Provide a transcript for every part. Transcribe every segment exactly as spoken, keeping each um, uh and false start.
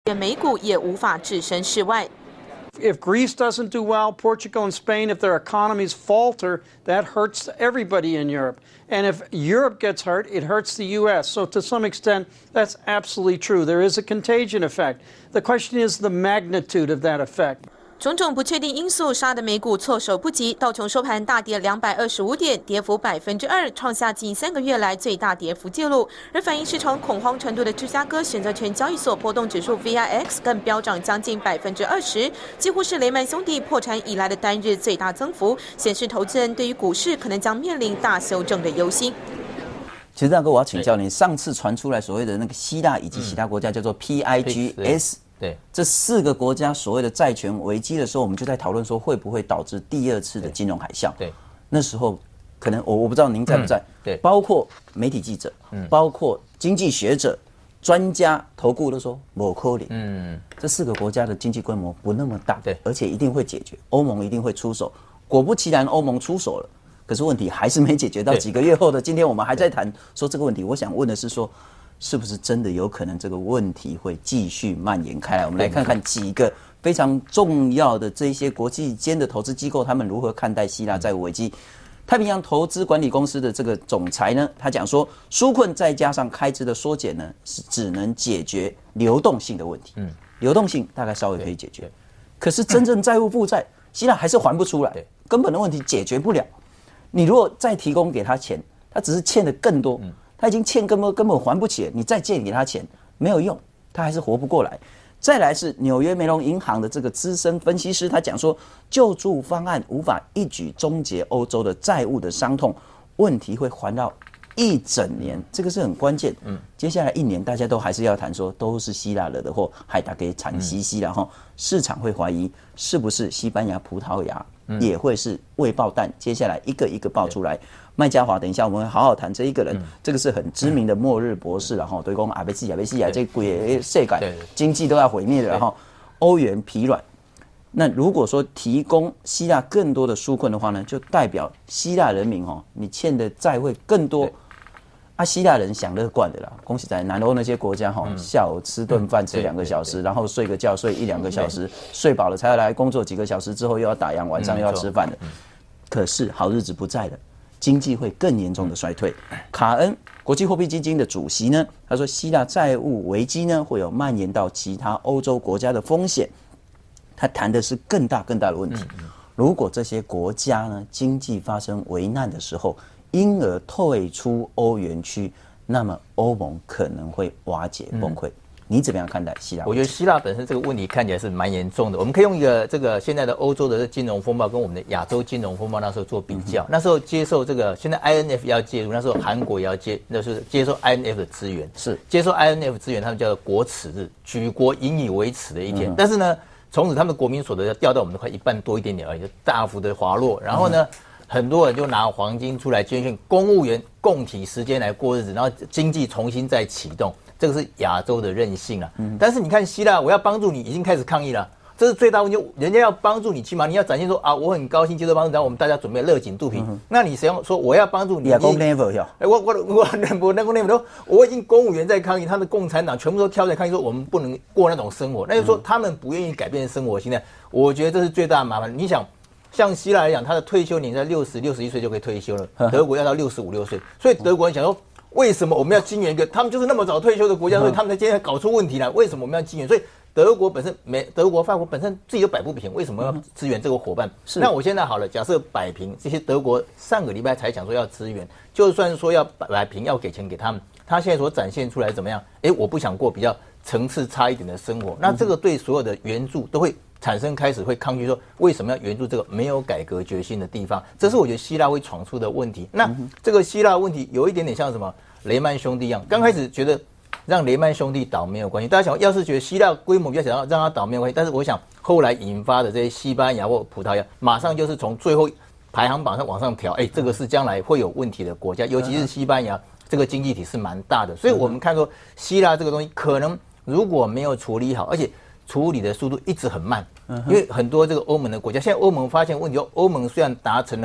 美股也无法置身事外。 If Greece doesn't do well, Portugal and Spain, if their economies falter, that hurts everybody in Europe. And if Europe gets hurt, it hurts the U S. So to some extent, that's absolutely true. There is a contagion effect. The question is the magnitude of that effect. 种种不确定因素杀得美股措手不及，道琼收盘大跌两百二十五点，跌幅百分之二，创下近三个月来最大跌幅纪录。而反映市场恐慌程度的芝加哥选择权交易所波动指数 V I X 更飙涨将近百分之二十，几乎是雷曼兄弟破产以来的单日最大增幅，显示投资人对于股市可能将面临大修正的忧心。 其实大哥，我要请教你，上次传出来所谓的那个希腊以及其他国家叫做 P I G S。 对，这四个国家所谓的债权危机的时候，我们就在讨论说会不会导致第二次的金融海啸。对，那时候可能我我不知道您在不在，嗯、对，包括媒体记者，嗯，包括经济学者、专家、投顾都说没可能。嗯，这四个国家的经济规模不那么大，对，而且一定会解决，欧盟一定会出手。果不其然，欧盟出手了，可是问题还是没解决。到几个月后的今天，我们还在谈说这个问题。我想问的是说。 是不是真的有可能这个问题会继续蔓延开来？我们来看看几个非常重要的这些国际间的投资机构，他们如何看待希腊债务危机。太平洋投资管理公司的这个总裁呢，他讲说，纾困再加上开支的缩减呢，是只能解决流动性的问题。嗯，流动性大概稍微可以解决，可是真正债务负债，希腊还是还不出来，根本的问题解决不了。你如果再提供给他钱，他只是欠的更多。嗯 他已经欠根本根本还不起，你再借给他钱没有用，他还是活不过来。再来是纽约梅隆银行的这个资深分析师，他讲说，救助方案无法一举终结欧洲的债务的伤痛，问题会环绕一整年，这个是很关键。嗯，接下来一年大家都还是要谈说都是希腊惹的祸，还打给惨兮兮，然后市场会怀疑是不是西班牙、葡萄牙也会是未爆弹，接下来一个一个爆出来。 麦嘉华，等一下我们会好好谈这一个人，嗯、这个是很知名的末日博士，然后对讲阿贝西亚贝西亚这鬼世界经济都要毁灭了，然后欧元疲软。那如果说提供希腊更多的纾困的话呢，就代表希腊人民哦，你欠的债会更多。啊，希腊人想乐观的啦，恭喜在南欧那些国家哈、嗯，下午吃顿饭吃两个小时，然后睡个觉睡一两个小时，睡饱了才要来工作几个小时之后又要打烊，晚上又要吃饭的。嗯、可是好日子不在了。 经济会更严重的衰退。卡恩国际货币基金的主席呢，他说希腊债务危机呢会有蔓延到其他欧洲国家的风险。他谈的是更大更大的问题。如果这些国家呢经济发生危难的时候，因而退出欧元区，那么欧盟可能会瓦解崩溃。嗯 你怎么样看待希腊？ 我觉得希腊本身这个问题看起来是蛮严重的。我们可以用一个这个现在的欧洲的金融风暴跟我们的亚洲金融风暴那时候做比较。嗯、那时候接受这个，现在 I N F 要介入，那时候韩国也要接，那是接受 I N F 的资源，是接受 I N F 资源，他们叫做国耻日，举国引以为耻的一天。嗯、但是呢，从此他们的国民所得要掉到我们的快一半多一点点而已，就大幅的滑落。然后呢？嗯 很多人就拿黄金出来捐献，公务员共体时间来过日子，然后经济重新再启动，这个是亚洲的韧性啊。嗯、但是你看希腊，我要帮助你，已经开始抗议了，这是最大问题。人家要帮助你，起码你要展现说啊，我很高兴接受帮助，然后我们大家准备勒紧肚皮。嗯、那你谁要说我要帮助你？ 也讲 never 要。 哎，我我我我那个 never 都，我已经公务员在抗议，他的共产党全部都挑在抗议，说我们不能过那种生活，那就说他们不愿意改变生活心态。我觉得这是最大的麻烦。你想。 像希腊来讲，他的退休年在六十六十一岁就可以退休了，德国要到六十五六岁，所以德国人想说，为什么我们要金援一个？他们就是那么早退休的国家，所以他们才今天搞出问题来。为什么我们要金援？所以德国本身美，德国、法国本身自己都摆不平，为什么要支援这个伙伴？是那我现在好了，假设摆平这些德国上个礼拜才讲说要支援，就算说要摆平要给钱给他们，他现在所展现出来怎么样？哎，我不想过比较层次差一点的生活，那这个对所有的援助都会。 产生开始会抗拒说为什么要援助这个没有改革决心的地方？这是我觉得希腊会闯出的问题。那这个希腊问题有一点点像什么雷曼兄弟一样，刚开始觉得让雷曼兄弟倒没有关系，大家想要是觉得希腊规模比较小，让他倒没有关系。但是我想后来引发的这些西班牙或葡萄牙，马上就是从最后排行榜上往上调，哎，这个是将来会有问题的国家，尤其是西班牙这个经济体是蛮大的，所以我们看说希腊这个东西可能如果没有处理好，而且。 处理的速度一直很慢，因为很多这个欧盟的国家，现在欧盟发现问题，欧盟虽然达成了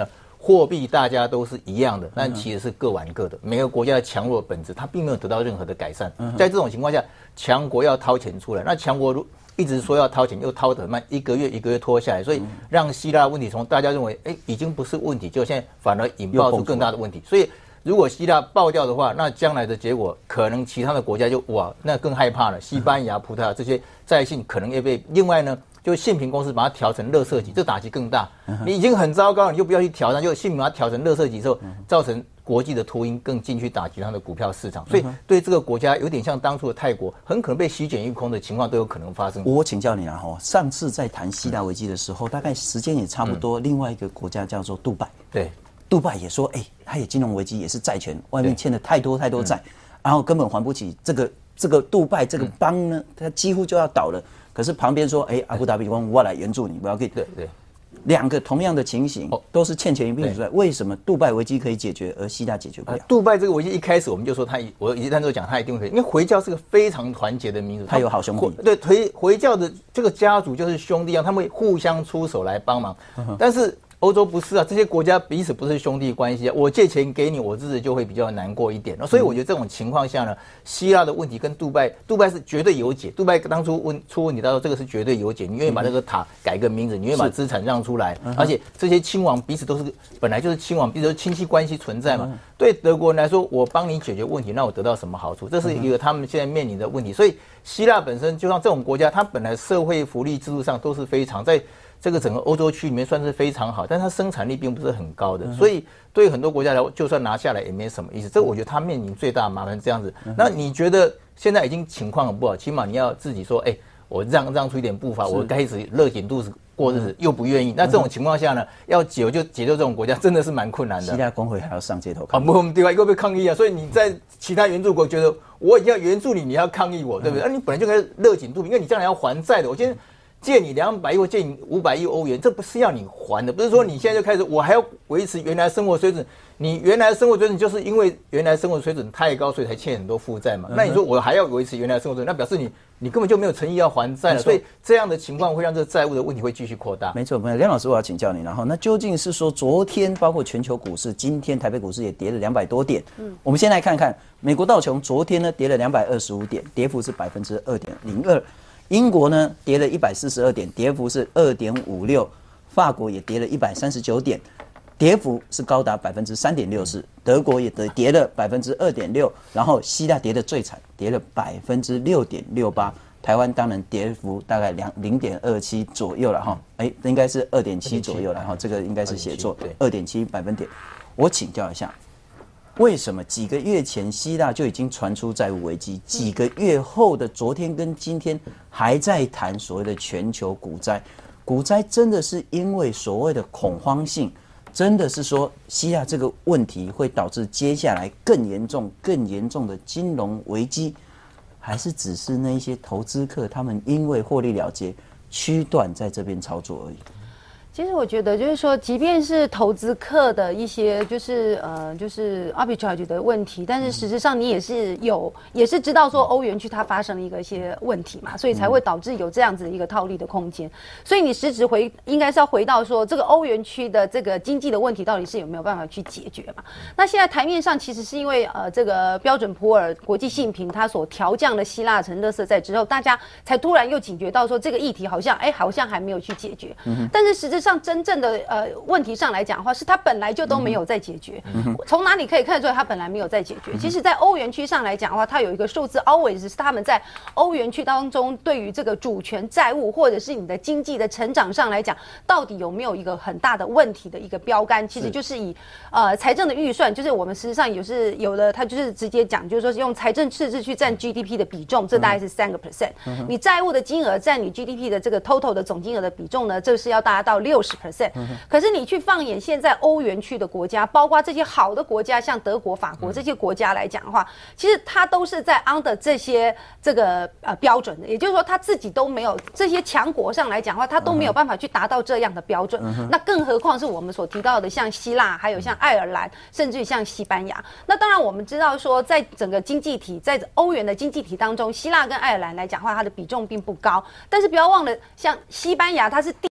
货币大家都是一样的，但其实是各玩各的。每个国家的强弱本质，它并没有得到任何的改善。在这种情况下，强国要掏钱出来，那强国如一直说要掏钱，又掏得慢，一个月一个月拖下来，所以让希腊问题从大家认为哎已经不是问题，就现在反而引爆出更大的问题。所以如果希腊爆掉的话，那将来的结果可能其他的国家就哇那更害怕了。西班牙、葡萄牙这些债信可能也被另外呢。就信评公司把它调成垃圾级，这打击更大。你已经很糟糕了，你就不要去调，那就信评把它调成垃圾级之后，造成国际的秃鹰更进去打击它的股票市场。所以对这个国家有点像当初的泰国，很可能被席卷一空的情况都有可能发生。 我请教你啊，哈，上次在谈希腊危机的时候，大概时间也差不多。另外一个国家叫做杜拜， 对， 杜拜也说，哎、欸，它也金融危机，也是债权，外面欠了太多太多债，然后根本还不起。这个这个杜拜这个邦呢，它几乎就要倒了。可是旁边说，哎、欸，阿布达比说我来援助你，不要给。 对对， 两个同样的情形，都是欠钱一并出来。为什么杜拜危机可以解决，而希腊解决不了？ 杜拜这个危机一开始我们就说他，我一旦都讲他一定可以，因为回教是个非常团结的民族， 他有好兄弟。 对，回回教的这个家族就是兄弟一样，他们会互相出手来帮忙。嗯、但是欧洲不是啊，这些国家彼此不是兄弟关系啊。我借钱给你，我日子就会比较难过一点。所以我觉得这种情况下呢，希腊的问题跟杜拜，杜拜是绝对有解。杜拜当初问出问题，他说这个是绝对有解。你愿意把这个塔改个名字，你愿意把资产让出来，而且这些亲王彼此都是本来就是亲王，彼此都是亲戚关系存在嘛。对德国人来说，我帮你解决问题，那我得到什么好处？这是一个他们现在面临的问题。所以希腊本身就像这种国家，它本来社会福利制度上都是非常在。这个整个欧洲区里面算是非常好，但是它生产力并不是很高的，所以对很多国家来说，就算拿下来也没什么意思。这我觉得它面临最大的麻烦这样子。那你觉得现在已经情况很不好，起码你要自己说，哎、欸，我让让出一点步伐，我开始勒紧肚子过日子，又不愿意。那这种情况下呢，要解就解救这种国家，真的是蛮困难的。 希腊工会还要上街头抗议， 啊，不，对吧？又被抗议啊！所以你在其他援助国觉得我已经要援助你，你要抗议我，对不对？那、嗯啊、你本来就该勒紧肚皮，因为你将来要还债的。我今天。借你两百亿或借你五百亿欧元，这不是要你还的，不是说你现在就开始，我还要维持原来生活水准。你原来生活水准就是因为原来生活水准太高，所以才欠很多负债嘛。嗯、那你说我还要维持原来生活水准，那表示你你根本就没有诚意要还债了。所以这样的情况会让这个债务的问题会继续扩大。 没错，梁老师，我要请教你，然后那究竟是说昨天包括全球股市，今天台北股市也跌了两百多点。嗯，我们先来看看美国道琼昨天呢跌了两百二十五点，跌幅是百分之二点零二。英国呢跌了一百四十二点，跌幅是二点五六；法国也跌了一百三十九点，跌幅是高达百分之三点六四；德国也跌了百分之二点六，然后希腊跌得最惨，跌了百分之六点六八。台湾当然跌幅大概两零点二七左右了哈，哎，应该是二点七左右了哈，这个应该是写错，二点七百分点。我请教一下。为什么几个月前希腊就已经传出债务危机，几个月后的昨天跟今天还在谈所谓的全球股灾？股灾真的是因为所谓的恐慌性，真的是说希腊这个问题会导致接下来更严重、更严重的金融危机，还是只是那些投资客他们因为获利了结，区段在这边操作而已？ 其实我觉得就是说，即便是投资客的一些就是呃就是 arbitrage 的问题，但是实质上你也是有也是知道说欧元区它发生了一个一些问题嘛，所以才会导致有这样子的一个套利的空间。所以你实质回应该是要回到说这个欧元区的这个经济的问题到底是有没有办法去解决嘛？那现在台面上其实是因为呃这个标准普尔国际信评它所调降了希腊成垃圾债之后，大家才突然又警觉到说这个议题好像哎好像还没有去解决，嗯、但是实质上真正的呃问题上来讲的话，是它本来就都没有在解决。从、嗯、哪里可以看得出来它本来没有在解决？嗯、其实，在欧元区上来讲的话，它有一个数字 always 是他们在欧元区当中对于这个主权债务或者是你的经济的成长上来讲，到底有没有一个很大的问题的一个标杆，其实就是以呃财政的预算，就是我们实际上也是有的，它就是直接讲，就是说用财政赤字去占 G D P 的比重，这大概是三个 percent。你债务的金额占你 G D P 的这个 total 的总金额的比重呢，这是要达到六十 percent。可是你去放眼现在欧元区的国家，包括这些好的国家，像德国、法国这些国家来讲的话，其实它都是在 under 这些这个呃标准的，也就是说它自己都没有这些强国上来讲的话，它都没有办法去达到这样的标准。嗯、那更何况是我们所提到的像希腊，还有像爱尔兰，甚至于像西班牙。那当然我们知道说，在整个经济体，在欧元的经济体当中，希腊跟爱尔兰来讲的话，它的比重并不高，但是不要忘了，像西班牙它是第